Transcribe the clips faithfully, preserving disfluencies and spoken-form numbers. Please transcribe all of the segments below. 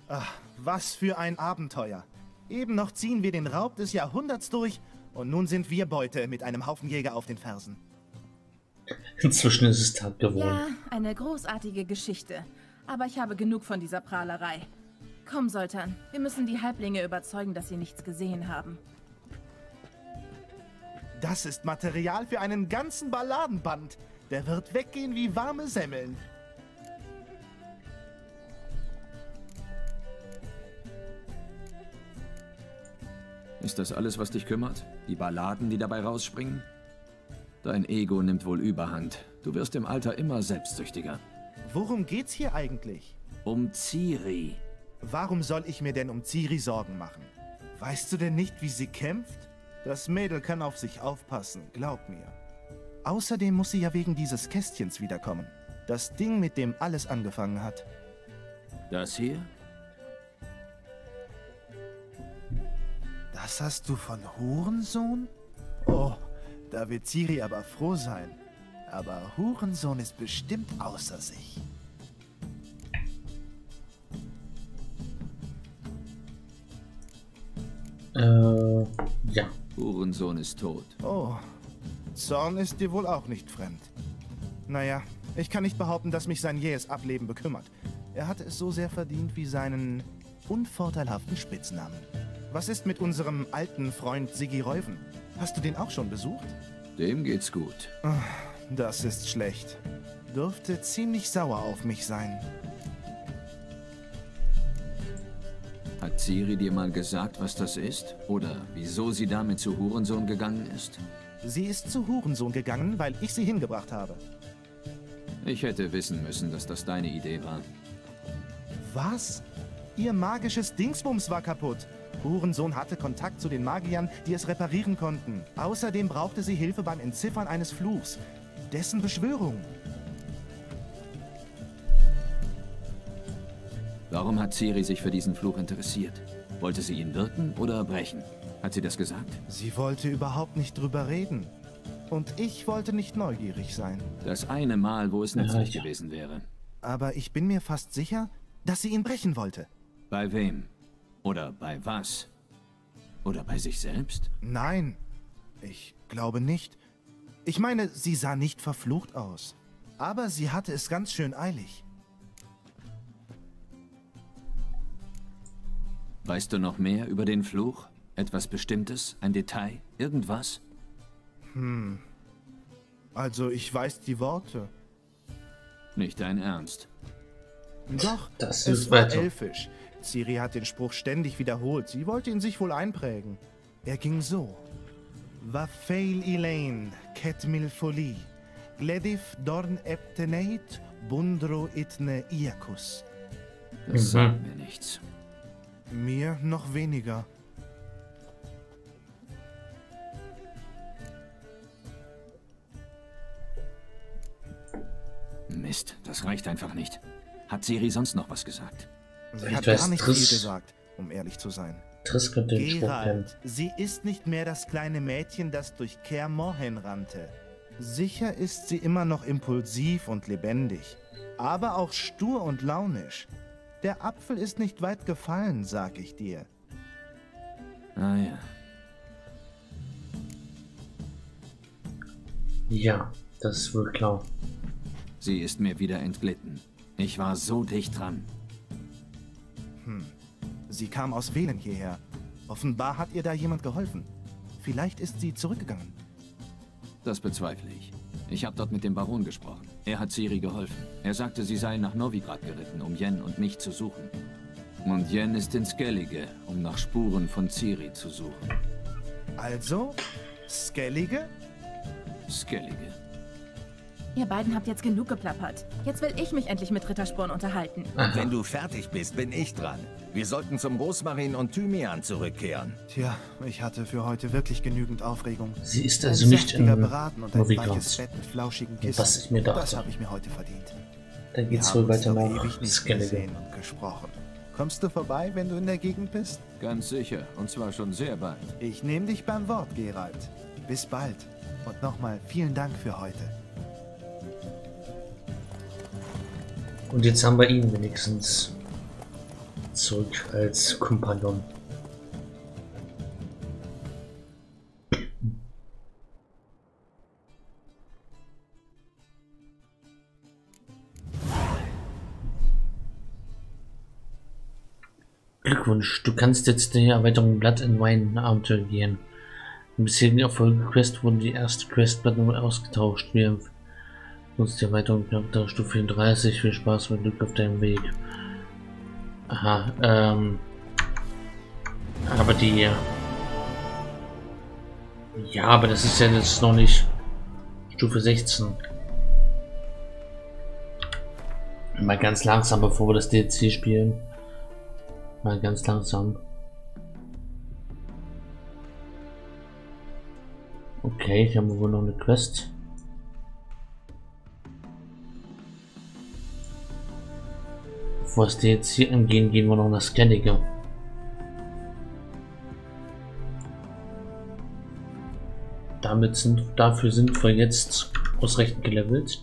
Ach, was für ein Abenteuer. Eben noch ziehen wir den Raub des Jahrhunderts durch und nun sind wir Beute mit einem Haufen Jäger auf den Fersen. Inzwischen ist es Tag geworden. Ja, eine großartige Geschichte. Aber ich habe genug von dieser Prahlerei. Komm, Sultan, wir müssen die Halblinge überzeugen, dass sie nichts gesehen haben. Das ist Material für einen ganzen Balladenband. Der wird weggehen wie warme Semmeln. Ist das alles, was dich kümmert? Die Balladen, die dabei rausspringen? Dein Ego nimmt wohl Überhand. Du wirst im Alter immer selbstsüchtiger. Worum geht's hier eigentlich? Um Ciri. Warum soll ich mir denn um Ciri Sorgen machen? Weißt du denn nicht, wie sie kämpft? Das Mädel kann auf sich aufpassen, glaub mir. Außerdem muss sie ja wegen dieses Kästchens wiederkommen. Das Ding, mit dem alles angefangen hat. Das hier? Das hast du von Hurensohn? Oh, da wird Ciri aber froh sein. Aber Hurensohn ist bestimmt außer sich. Äh, ja. Hurensohn ist tot. Oh, Zorn ist dir wohl auch nicht fremd. Naja, ich kann nicht behaupten, dass mich sein jähes Ableben bekümmert. Er hatte es so sehr verdient wie seinen unvorteilhaften Spitznamen. Was ist mit unserem alten Freund Siggi Reuven? Hast du den auch schon besucht? Dem geht's gut. Das ist schlecht. Dürfte ziemlich sauer auf mich sein. Hat Ciri dir mal gesagt, was das ist? Oder wieso sie damit zu Hurensohn gegangen ist? Sie ist zu Hurensohn gegangen, weil ich sie hingebracht habe. Ich hätte wissen müssen, dass das deine Idee war. Was? Ihr magisches Dingsbums war kaputt. Hurensohn hatte Kontakt zu den Magiern, die es reparieren konnten. Außerdem brauchte sie Hilfe beim Entziffern eines Fluchs. Dessen Beschwörung. Warum hat Ciri sich für diesen Fluch interessiert? Wollte sie ihn wirken oder brechen? Hat sie das gesagt? Sie wollte überhaupt nicht drüber reden. Und ich wollte nicht neugierig sein. Das eine Mal, wo es nützlich Ja, ja. gewesen wäre. Aber ich bin mir fast sicher, dass sie ihn brechen wollte. Bei wem? Oder bei was? Oder bei sich selbst? Nein, ich glaube nicht. Ich meine, sie sah nicht verflucht aus. Aber sie hatte es ganz schön eilig. Weißt du noch mehr über den Fluch? Etwas Bestimmtes? Ein Detail? Irgendwas? Hm. Also, ich weiß die Worte. Nicht dein Ernst. Doch, Das es hilft war weiter. elfisch. Ciri hat den Spruch ständig wiederholt. Sie wollte ihn sich wohl einprägen. Er ging so. Vafail Elaine, Ketmil Folie, Gledif Dorn Epteneit, Bundro Itne Iakus. Das Mhm. sagt mir nichts. Mir noch weniger. Mist, das reicht einfach nicht. Hat Ciri sonst noch was gesagt? Sie Vielleicht hat weiß gar nicht Triss- viel gesagt, um ehrlich zu sein. Triss könnte den Spruch kennen. Geralt, sie ist nicht mehr das kleine Mädchen, das durch Kaer Morhen rannte. Sicher ist sie immer noch impulsiv und lebendig, aber auch stur und launisch. Der Apfel ist nicht weit gefallen, sag ich dir. Ah ja. Ja, das ist wohl klar. Sie ist mir wieder entglitten. Ich war so dicht dran. Sie kam aus Velen hierher. Offenbar hat ihr da jemand geholfen. Vielleicht ist sie zurückgegangen. Das bezweifle ich. Ich habe dort mit dem Baron gesprochen. Er hat Ciri geholfen. Er sagte, sie sei nach Novigrad geritten, um Yen und mich zu suchen. Und Yen ist in Skellige, um nach Spuren von Ciri zu suchen. Also, Skellige? Skellige. Ihr beiden habt jetzt genug geplappert. Jetzt will ich mich endlich mit Rittersporn unterhalten. Wenn du fertig bist, bin ich dran. Wir sollten zum Rosmarin und Thymian zurückkehren. Tja, ich hatte für heute wirklich genügend Aufregung. Sie ist Ein also nicht in saftiger Braten und ein weiches Novigrad. Bett mit flauschigen Kissen. Was ich mir dachte. Das habe ich mir heute verdient. Dann Wir geht's haben wohl uns weiter doch nach ewig nicht Skellige. gesehen und gesprochen. Kommst du vorbei, wenn du in der Gegend bist? Ganz sicher. Und zwar schon sehr bald. Ich nehme dich beim Wort, Geralt. Bis bald. Und nochmal vielen Dank für heute. Und jetzt haben wir ihn wenigstens. zurück als Kompagnon. Glückwunsch, du kannst jetzt die Erweiterung Blood and Wine Abenteuer gehen. Im bisherigen Erfolg-Quest wurde die erste Quest-Blood ausgetauscht. Wir nutzen die Erweiterung der Stufe vierunddreißig. Viel Spaß und Glück auf deinem Weg. Aha, ähm. Aber die. Ja, aber das ist ja jetzt noch nicht Stufe sechzehn. Mal ganz langsam, bevor wir das D L C spielen. Mal ganz langsam. Okay, hier haben wir wohl noch eine Quest. Bevor es D L C angehen, gehen wir noch nach Skellige. Damit sind, dafür sind wir jetzt ausreichend gelevelt.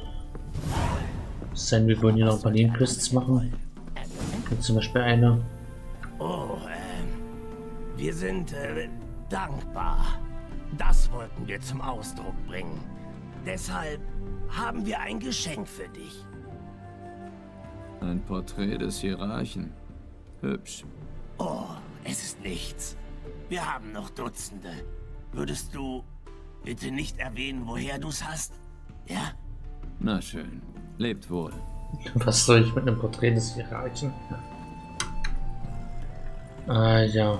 Sein, wir wollen hier noch ein paar Nebenquests machen. Jetzt zum Beispiel eine. Oh, äh, wir sind äh, dankbar. Das wollten wir zum Ausdruck bringen. Deshalb haben wir ein Geschenk für dich. Ein Porträt des Hierarchen. Hübsch. Oh, es ist nichts. Wir haben noch Dutzende. Würdest du bitte nicht erwähnen, woher du es hast? Ja? Na schön. Lebt wohl. Was soll ich mit einem Porträt des Hierarchen? Ah ja.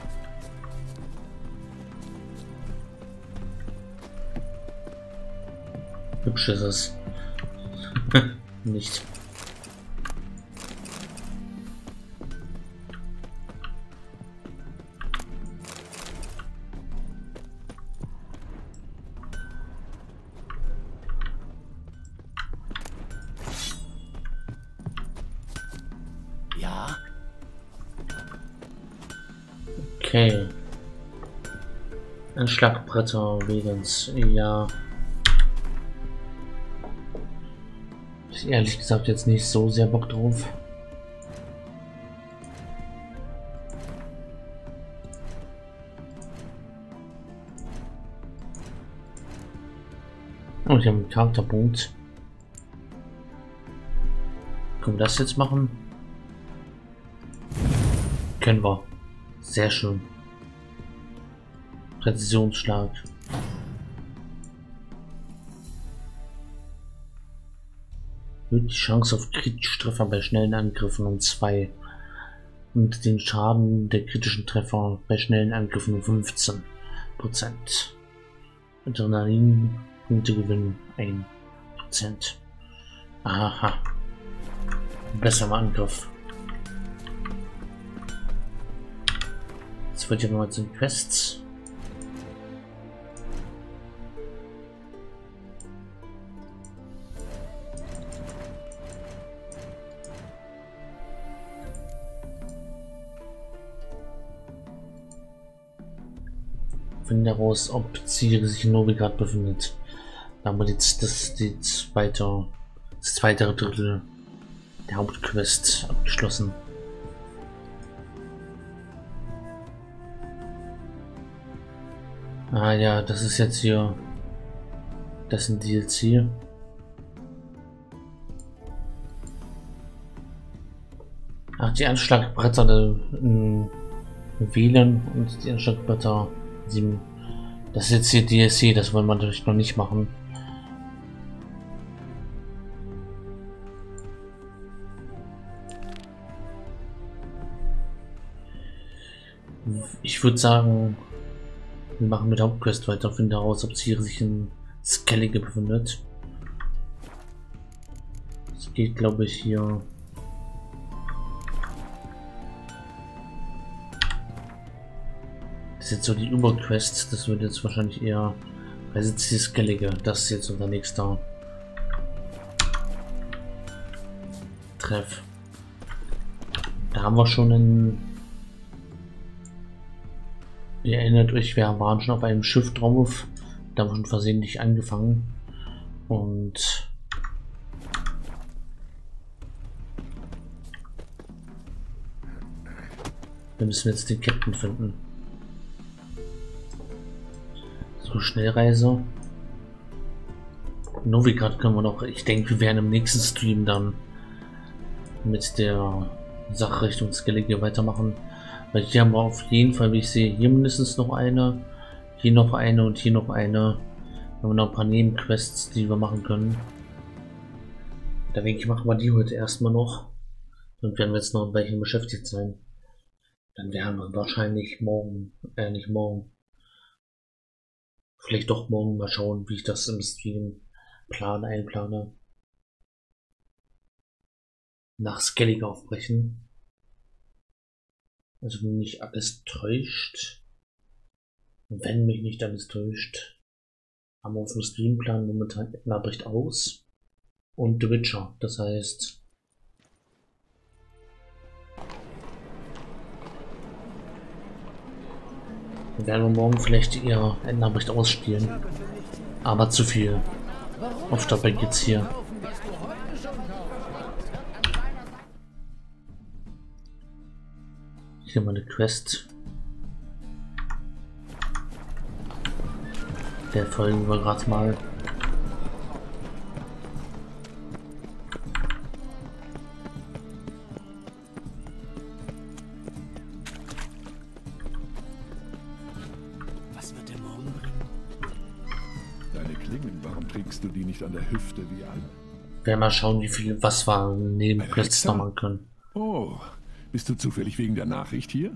Hübsch ist es. Nicht. Ja. Okay. Ein Schlagbretter Vegens. Ja. Ich ehrlich gesagt jetzt nicht so sehr Bock drauf. Und wir haben einen Charakterpunkt. Können wir das jetzt machen? Können wir. Sehr schön. Präzisionsschlag. Erhöht die Chance auf kritische Treffer bei schnellen Angriffen um zwei. Und den Schaden der kritischen Treffer bei schnellen Angriffen um fünfzehn Prozent. Adrenalinpunkte gewinnen ein Prozent. Aha. Besser im Angriff. Jetzt wird ja mal zu den Quests. Finde heraus, ob Ciri sich in Novigrad befindet. Da haben wir jetzt das, die zweite, das zweite Drittel der Hauptquest abgeschlossen. Ah ja, das ist jetzt hier das ist ein D L C. Ach, die Anschlagbretter äh, wählen und die Anschlagbretter sieben. Das ist jetzt hier D L C, das wollen wir natürlich noch nicht machen. Ich würde sagen, wir machen mit der Hauptquest weiter, finden heraus, ob Ciri sich in Skellige befindet. Es geht, glaube ich, hier. Das ist jetzt so die Überquest, das wird jetzt wahrscheinlich eher Reise zur Skellige. Das ist jetzt unser nächster Treff. Da haben wir schon einen. Ihr erinnert euch, wir waren schon auf einem Schiff drauf. Da haben wir schon versehentlich angefangen. Und Wir müssen jetzt den Captain finden. So, Schnellreise. Novigrad können wir noch. Ich denke, wir werden im nächsten Stream dann mit der Sache Richtung Skellige weitermachen. Weil hier haben wir auf jeden Fall, wie ich sehe, hier mindestens noch eine. Hier noch eine und hier noch eine. Wir haben noch ein paar Nebenquests, die wir machen können. Da denke ich, machen wir die heute erstmal noch. Und werden wir jetzt noch ein Weilchen beschäftigt sein. Dann werden wir wahrscheinlich morgen, äh nicht morgen. Vielleicht doch morgen mal schauen, wie ich das im Stream plan, einplane. Nach Skellige aufbrechen. Also wenn mich alles täuscht. Und wenn mich nicht alles täuscht, haben wir auf dem Streamplan momentan Edna bricht aus. Und The Witcher. Das heißt, werden wir morgen vielleicht eher Edna bricht ausspielen. Aber zu viel. Auf dabei geht's hier. Hier mal eine Quest. Der folgen wir gerade mal. Was wird der morgen bringen? Deine Klingen, warum trägst du die nicht an der Hüfte wie alle? Werden mal schauen, wie viel was wir neben Quests noch machen können. Oh, bist du zufällig wegen der Nachricht hier?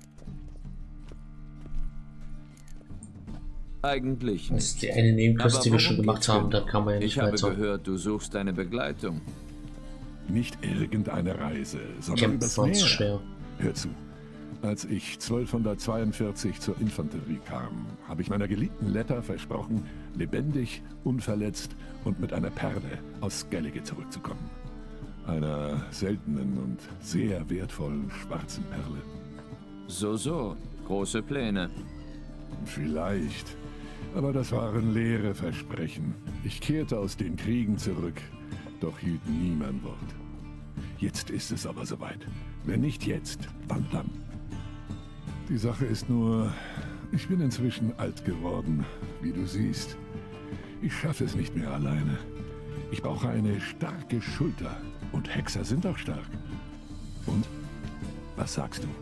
Eigentlich Das nicht. ist die eine Nebenquest, Aber die wir schon worum gemacht geht's haben. denn? Da kann man ja nicht Ich habe weiter. gehört, du suchst eine Begleitung. Nicht irgendeine Reise, sondern übers Kämpfen uns Meer. schwer. Hör zu. Als ich zwölfhundertzweiundvierzig zur Infanterie kam, habe ich meiner geliebten Letta versprochen, lebendig, unverletzt und mit einer Perle aus Skellige zurückzukommen. Einer seltenen und sehr wertvollen schwarzen Perle. So, so. Große Pläne. Vielleicht. Aber das waren leere Versprechen. Ich kehrte aus den Kriegen zurück, doch hielt nie mein Wort. Jetzt ist es aber soweit. Wenn nicht jetzt, wann dann? Die Sache ist nur, ich bin inzwischen alt geworden, wie du siehst. Ich schaffe es nicht mehr alleine. Ich brauche eine starke Schulter. Und Hexer sind auch stark. Und? Was sagst du?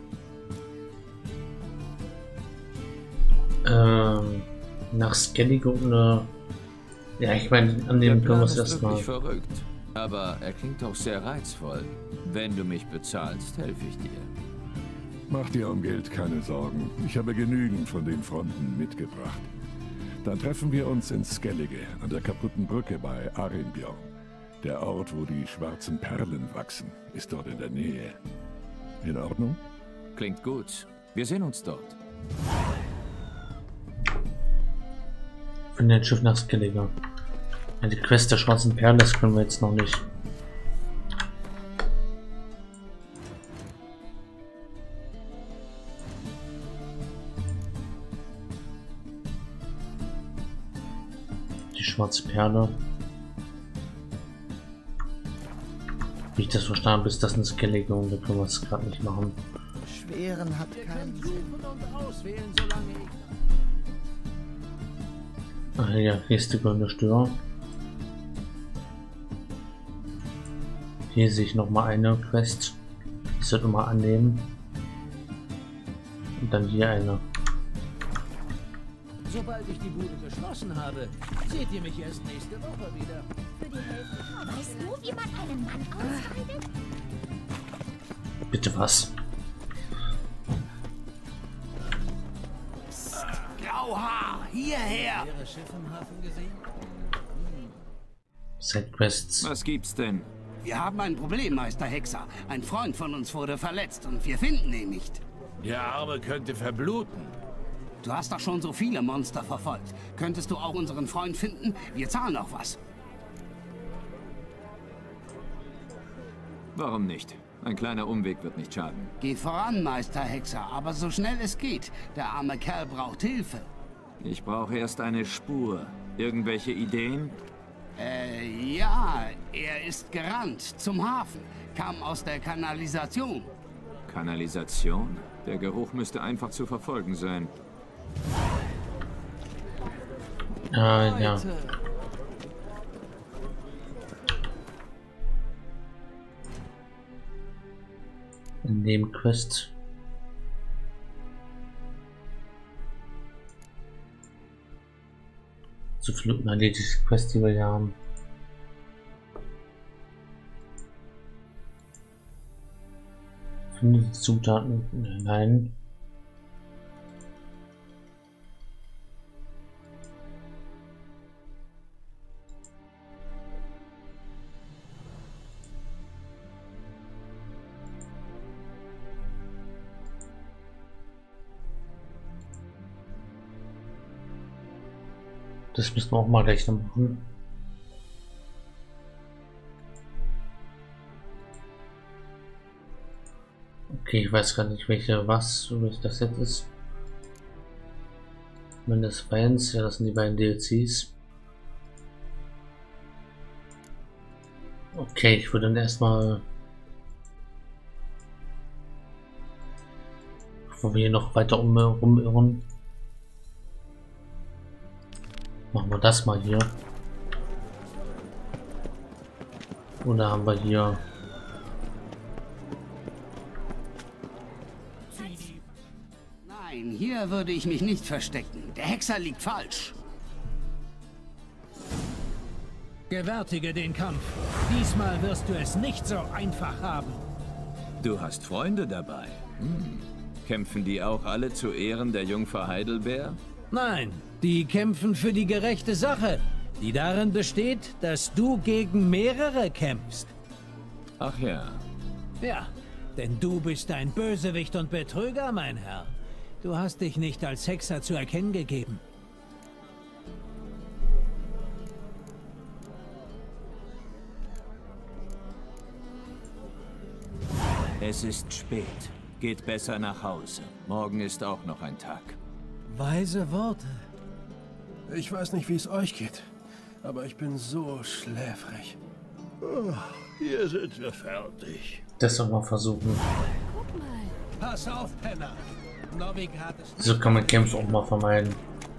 Ähm, nach Skellige und eine. Ja, ich meine, an Der dem können Plan wir ist es erstmal. wirklich verrückt. Aber er klingt auch sehr reizvoll. Wenn du mich bezahlst, helfe ich dir. Mach dir um Geld keine Sorgen. Ich habe genügend von den Fronten mitgebracht. Dann treffen wir uns in Skellige, an der kaputten Brücke bei Arinbjorn. Der Ort, wo die schwarzen Perlen wachsen, ist dort in der Nähe. In Ordnung? Klingt gut. Wir sehen uns dort. Finde ein Schiff nach Skellige. Ja, die Quest der schwarzen Perlen, das können wir jetzt noch nicht. Die schwarze Perle. Wie ich das verstanden habe, ist das eine Skellige und da können wir es gerade nicht machen. Schweren hat keinen Sinn. Ach ja, hier ist die goldene Stör. Hier sehe ich noch mal eine Quest. Ich sollte mal annehmen. Und dann hier eine. Sobald ich die Bude geschlossen habe, seht ihr mich erst nächste Woche wieder. Für die Hälfte. Weißt du, wie man einen Mann ausschneidet? Bitte was? Grauhaar, hierher! Ihre Schiff im Hafen gesehen? Sidequests. Was gibt's denn? Wir haben ein Problem, Meister Hexer. Ein Freund von uns wurde verletzt und wir finden ihn nicht. Der Arme könnte verbluten. Du hast doch schon so viele Monster verfolgt. Könntest du auch unseren Freund finden? Wir zahlen auch was. Warum nicht? Ein kleiner Umweg wird nicht schaden. Geht voran, Meister Hexer, aber so schnell es geht. Der arme Kerl braucht Hilfe. Ich brauche erst eine Spur. Irgendwelche Ideen? Äh, ja, er ist gerannt zum Hafen, kam aus der Kanalisation. Kanalisation? Der Geruch müsste einfach zu verfolgen sein. Ah, ja. In dem Quest. Zu fluten erledigt Quest, die wir hier haben. Finde die Zutaten. Nein. Das müssen wir auch mal gleich noch machen. Okay, ich weiß gar nicht, welche was, welches das jetzt ist. Wenn das Fans, ja, das sind die beiden D L Cs. Okay, ich würde dann erstmal, bevor wir hier noch weiter um, rumirren, machen wir das mal hier. Und da haben wir hier Nein, hier würde ich mich nicht verstecken. Der Hexer liegt falsch. Gewärtige den Kampf. Diesmal wirst du es nicht so einfach haben. Du hast Freunde dabei. Hm. Kämpfen die auch alle zu Ehren der Jungfer Heidelbeer? Nein, die kämpfen für die gerechte Sache, die darin besteht, dass du gegen mehrere kämpfst. Ach ja. Ja, denn du bist ein Bösewicht und Betrüger, mein Herr. Du hast dich nicht als Hexer zu erkennen gegeben. Es ist spät. Geht besser nach Hause. Morgen ist auch noch ein Tag. Weise Worte. Ich weiß nicht, wie es euch geht, aber ich bin so schläfrig. Oh, hier sind wir fertig. das auch mal versuchen. Guck mal. Pass auf, Penner. Novigrad ist So kann man Kämpfe auch mal vermeiden.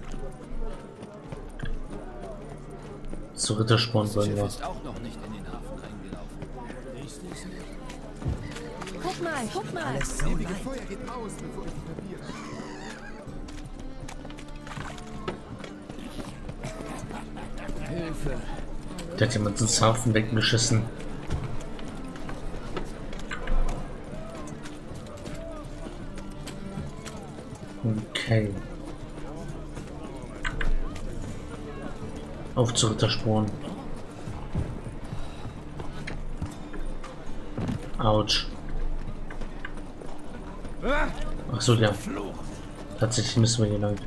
Zu Rittersporn wollen wir. ist auch noch nicht in den Hafen eingelaufen. Ist es nicht? Guck mal, guck mal. Alles so leid. Feuer geht aus, bevor ich die Papiere. Hilfe. Der hat jemand den Hafen weggeschissen. Okay. Auf zu Rittersporn. Autsch. Ach so, ja. Tatsächlich müssen wir hier lang.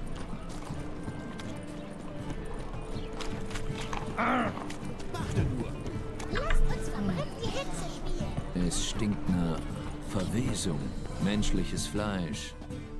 Lasst uns verrückt die Hexe spielen. Es stinkt nach Verwesung. Menschliches Fleisch.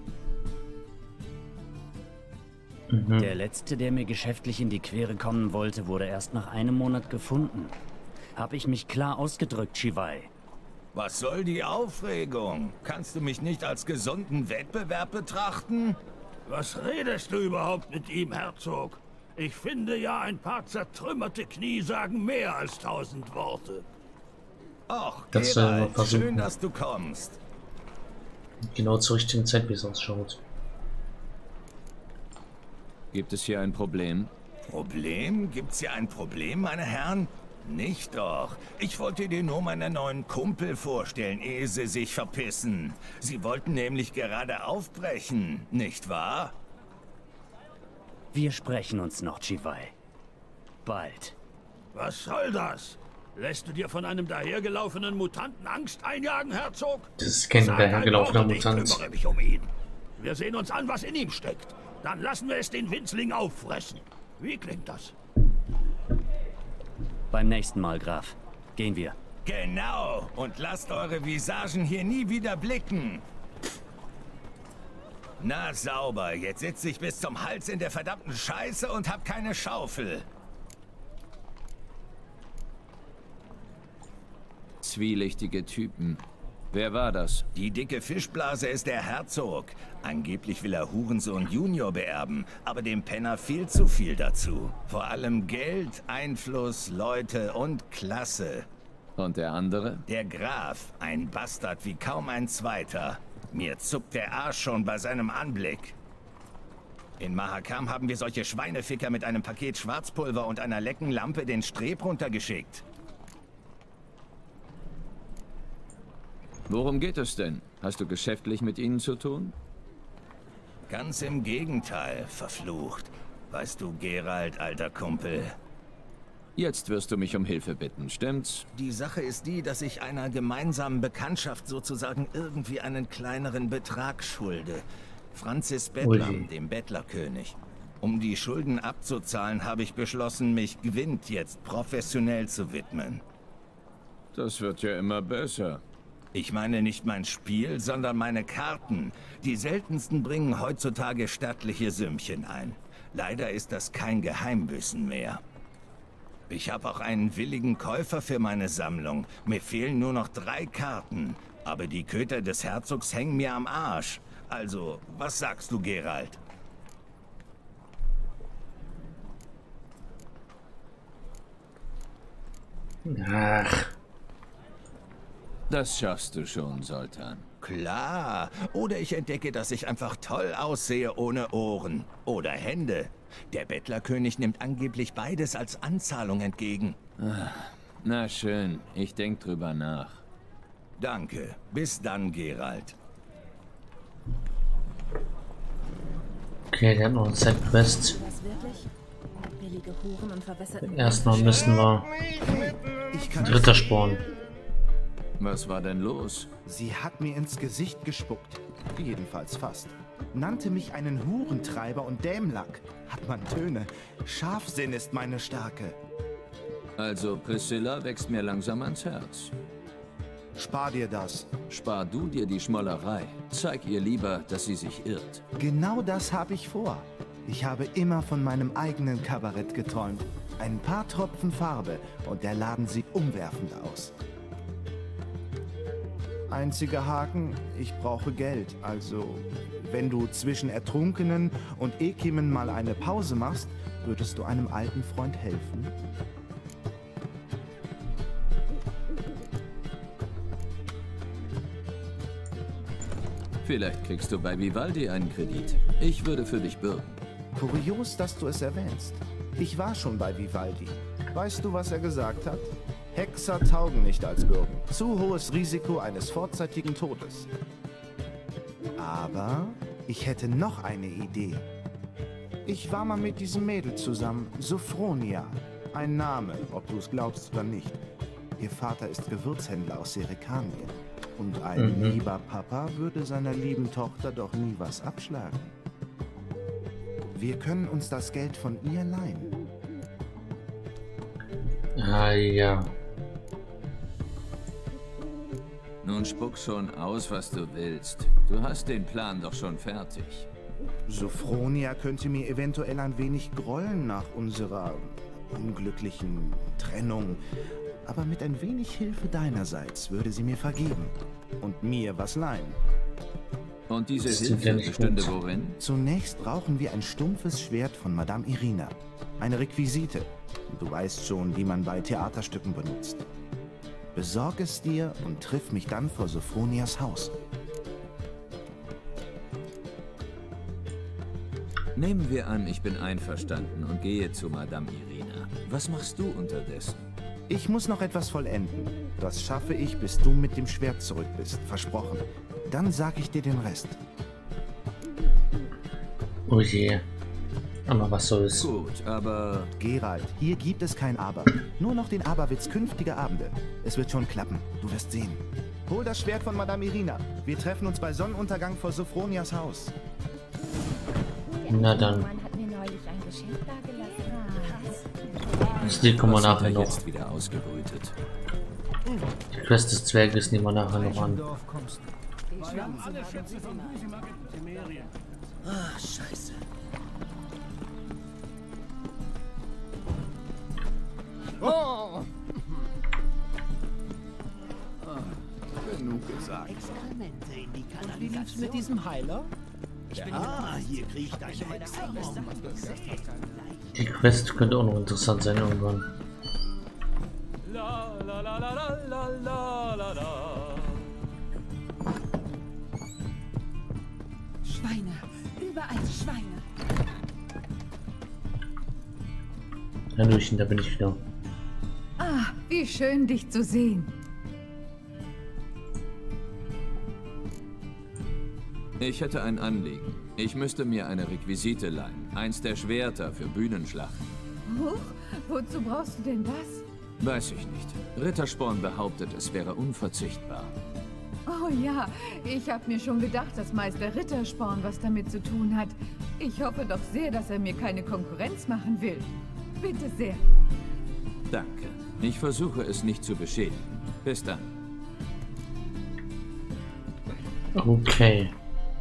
Der letzte, der mir geschäftlich in die Quere kommen wollte, wurde erst nach einem Monat gefunden. Hab ich mich klar ausgedrückt, Shivai? Was soll die Aufregung? Kannst du mich nicht als gesunden Wettbewerb betrachten? Was redest du überhaupt mit ihm, Herzog? Ich finde ja, ein paar zertrümmerte Knie sagen mehr als tausend Worte. Och, Das soll man Geralt, versuchen. schön, dass du kommst. Genau zur richtigen Zeit, wie es ausschaut. Gibt es hier ein Problem? Problem? Gibt's hier ein Problem, meine Herren? Nicht doch. Ich wollte dir nur meinen neuen Kumpel vorstellen, ehe sie sich verpissen. Sie wollten nämlich gerade aufbrechen, nicht wahr? Wir sprechen uns noch, Shivai. Bald. Was soll das? Lässt du dir von einem dahergelaufenen Mutanten Angst einjagen, Herzog? Das ist kein Sag dahergelaufener ein Wort und Mutant. Ich kümmere mich um ihn. Wir sehen uns an, was in ihm steckt. Dann lassen wir es den Winzling auffressen. Wie klingt das? Beim nächsten Mal, Graf. Gehen wir. Genau. Und lasst eure Visagen hier nie wieder blicken. Na sauber, jetzt sitze ich bis zum Hals in der verdammten Scheiße und hab keine Schaufel. Zwielichtige Typen. Wer war das? Die dicke Fischblase ist der Herzog. Angeblich will er Hurensohn Junior beerben, aber dem Penner fehlt zu viel dazu. Vor allem Geld, Einfluss, Leute und Klasse. Und der andere? Der Graf, ein Bastard wie kaum ein zweiter. Mir zuckt der Arsch schon bei seinem Anblick. In Mahakam haben wir solche Schweineficker mit einem Paket Schwarzpulver und einer lecken Lampe den Streb runtergeschickt. Worum geht es denn? Hast du geschäftlich mit ihnen zu tun? Ganz im Gegenteil, verflucht. Weißt du, Geralt, alter Kumpel. Jetzt wirst du mich um Hilfe bitten, stimmt's? Die Sache ist die, dass ich einer gemeinsamen Bekanntschaft sozusagen irgendwie einen kleineren Betrag schulde. Francis Bettlam, dem Bettlerkönig. Um die Schulden abzuzahlen, habe ich beschlossen, mich Gwent jetzt professionell zu widmen. Das wird ja immer besser. Ich meine nicht mein Spiel, sondern meine Karten. Die seltensten bringen heutzutage stattliche Sümmchen ein. Leider ist das kein Geheimwissen mehr. Ich habe auch einen willigen Käufer für meine Sammlung. Mir fehlen nur noch drei Karten. Aber die Köter des Herzogs hängen mir am Arsch. Also, was sagst du, Geralt? Ach. Das schaffst du schon, Sultan. Klar. Oder ich entdecke, dass ich einfach toll aussehe ohne Ohren. Oder Hände. Der Bettlerkönig nimmt angeblich beides als Anzahlung entgegen. Na schön, ich denk drüber nach. Danke. Bis dann, Geralt. Okay, der hat noch eine Side-Quest. Erstmal müssen wir Dritter spawnen. Was war denn los? Sie hat mir ins Gesicht gespuckt. Jedenfalls fast. Nannte mich einen Hurentreiber und Dämlack. Hat man Töne. Scharfsinn ist meine Stärke. Also Priscilla wächst mir langsam ans Herz. Spar dir das. Spar du dir die Schmollerei. Zeig ihr lieber, dass sie sich irrt. Genau das habe ich vor. Ich habe immer von meinem eigenen Kabarett geträumt. Ein paar Tropfen Farbe und der Laden sieht umwerfend aus. Einziger Haken, ich brauche Geld. Also, wenn du zwischen Ertrunkenen und Ekimen mal eine Pause machst, würdest du einem alten Freund helfen? Vielleicht kriegst du bei Vivaldi einen Kredit. Ich würde für dich bürgen. Kurios, dass du es erwähnst. Ich war schon bei Vivaldi. Weißt du, was er gesagt hat? Hexer taugen nicht als Bürgen. Zu hohes Risiko eines vorzeitigen Todes. Aber ich hätte noch eine Idee. Ich war mal mit diesem Mädel zusammen, Sophronia. Ein Name, ob du es glaubst oder nicht. Ihr Vater ist Gewürzhändler aus Serikanien. Und ein mhm. lieber Papa würde seiner lieben Tochter doch nie was abschlagen. Wir können uns das Geld von ihr leihen. Ah ja. Nun spuck schon aus, was du willst. Du hast den Plan doch schon fertig. Sophronia könnte mir eventuell ein wenig grollen nach unserer unglücklichen Trennung. Aber mit ein wenig Hilfe deinerseits würde sie mir vergeben. Und mir was leihen. Und diese Hilfe bestünde worin? Zunächst brauchen wir ein stumpfes Schwert von Madame Irina. Eine Requisite. Du weißt schon, die man bei Theaterstücken benutzt. Besorg es dir und triff mich dann vor Sophronias Haus. Nehmen wir an, ich bin einverstanden und gehe zu Madame Irina. Was machst du unterdessen? Ich muss noch etwas vollenden. Das schaffe ich, bis du mit dem Schwert zurück bist. Versprochen. Dann sag ich dir den Rest. Oh je. Aber was soll's? Gut, aber... Geralt, hier gibt es kein Aber. Nur noch den Aberwitz künftiger Abende. Es wird schon klappen. Du wirst sehen. Hol das Schwert von Madame Irina. Wir treffen uns bei Sonnenuntergang vor Sophronias Haus. Na dann. Das Lied kommen wir nachher noch. Jetzt wieder ausgebrütet. Die Quest des Zwerges nehmen wir nachher noch an. Ah, scheiße. Oh! Ah, genug gesagt. Exkremente in die Und wie lief's mit diesem Heiler? Ah, hier kriecht ein Hexer rum. Die Quest könnte auch noch interessant sein irgendwann. La la la la la la la la la. Schweine. Überall Schweine. Hallöchen, da bin ich wieder. Ah, wie schön, dich zu sehen. Ich hätte ein Anliegen. Ich müsste mir eine Requisite leihen. Eins der Schwerter für Bühnenschlachten. Huch, wozu brauchst du denn das? Weiß ich nicht. Rittersporn behauptet, es wäre unverzichtbar. Oh ja, ich habe mir schon gedacht, dass Meister Rittersporn was damit zu tun hat. Ich hoffe doch sehr, dass er mir keine Konkurrenz machen will. Bitte sehr. Danke. Ich versuche es nicht zu beschädigen. Bis dann. Okay.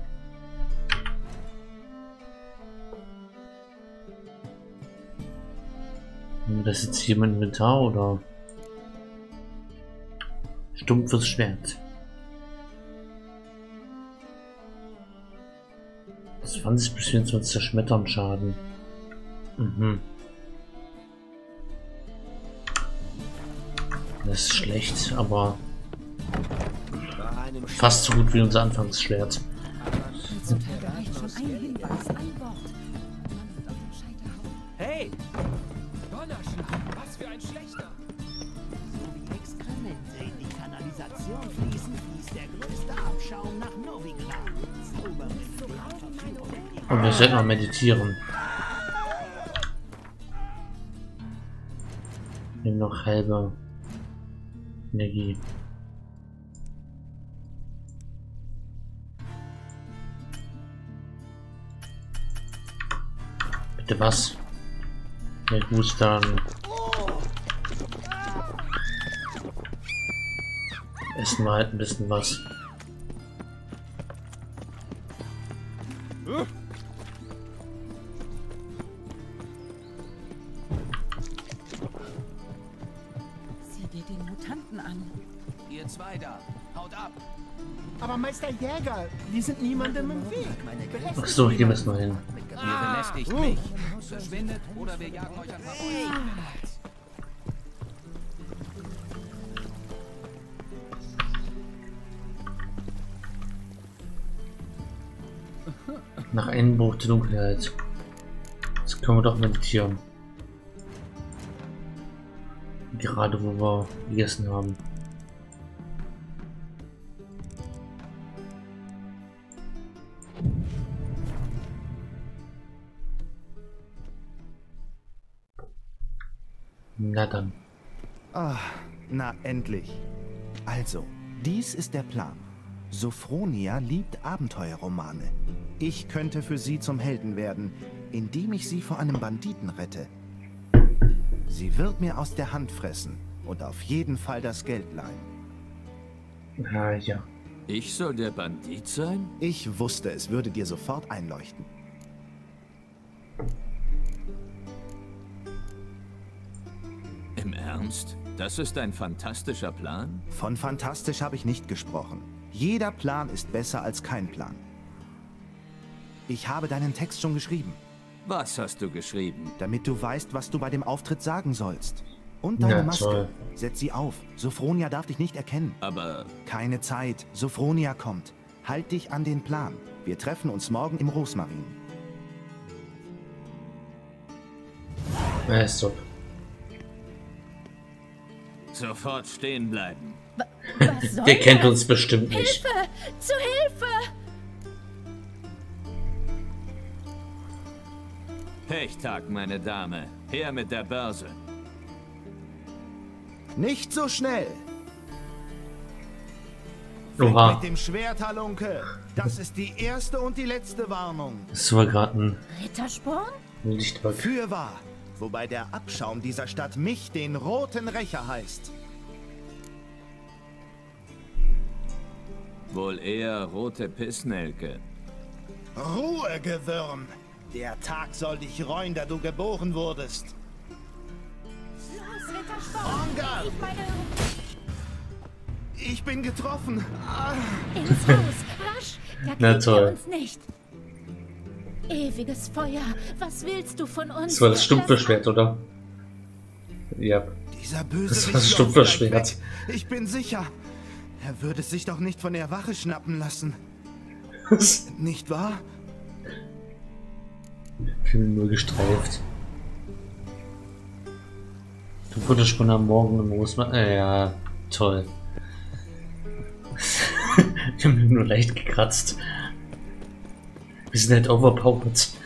Haben wir das jetzt hier im Inventar oder? Stumpfes Schwert. zwanzig bis vierundzwanzig Zerschmettern Schaden. Mhm. Das ist schlecht, aber fast so gut wie unser Anfangsschwert. Hey! Donnerschlag, was für ein schlechter! So wie Exkremente in die Kanalisation fließen, fließt der größte Abschaum nach Novigrad. Und wir sollten mal meditieren. Wir haben noch halbe Energie. Bitte was? Ja gut, dann essen wir halt ein bisschen was. Sieh dir den Mutanten an. Ihr zwei da, haut ab! Aber Meister Jäger, wir sind niemandem im Weg. Ach so, hier müssen wir hin. Ihr belästigt mich. Verschwindet oder wir jagen euch an Verfolgung. Nach Einbruch der Dunkelheit. Jetzt können wir doch meditieren. Gerade wo wir gegessen haben. Na dann. Ah, na endlich. Also, dies ist der Plan. Sophronia liebt Abenteuerromane. Ich könnte für sie zum Helden werden, indem ich sie vor einem Banditen rette. Sie wird mir aus der Hand fressen und auf jeden Fall das Geld leihen. Ah, ja. Ich soll der Bandit sein? Ich wusste, es würde dir sofort einleuchten. Im Ernst? Das ist ein fantastischer Plan? Von fantastisch habe ich nicht gesprochen. Jeder Plan ist besser als kein Plan. Ich habe deinen Text schon geschrieben. Was hast du geschrieben? Damit du weißt, was du bei dem Auftritt sagen sollst. Und deine Ja, Maske. toll. Setz sie auf. Sophronia darf dich nicht erkennen. Aber... Keine Zeit. Sophronia kommt. Halt dich an den Plan. Wir treffen uns morgen im Rosmarin. Ja, ist so. Sofort stehen bleiben. Was soll Der kennt das? uns bestimmt nicht. Hilfe! Zu Hilfe! Pechtag, meine Dame. Her mit der Börse. Nicht so schnell! Oha. Weg mit dem Schwert, Halunke! Das ist die erste und die letzte Warnung. Das war gerade ein Rittersporn? Lichtbug. Fürwahr! Wobei der Abschaum dieser Stadt mich, den Roten Rächer, heißt. Wohl eher rote Pissnelke. Ruhe, Gewürm! Der Tag soll dich reuen, da du geboren wurdest. Los, Rittersporn! Ongar! Ich meine... Ich bin getroffen. Ah. Ins Haus, rasch! Da Na kriegt toll. er uns nicht. Ewiges Feuer, was willst du von uns? Das war das Stumpfschwert, oder? Ja. Dieser böse Das war das Stumpfschwert. Ich bin sicher. Er würde sich doch nicht von der Wache schnappen lassen. Nicht wahr? Ich bin nur gestreift. Du wurdest schon am Morgen im Großmarkt. Äh, ja, toll. Wir haben nur leicht gekratzt. Wir sind halt overpowered.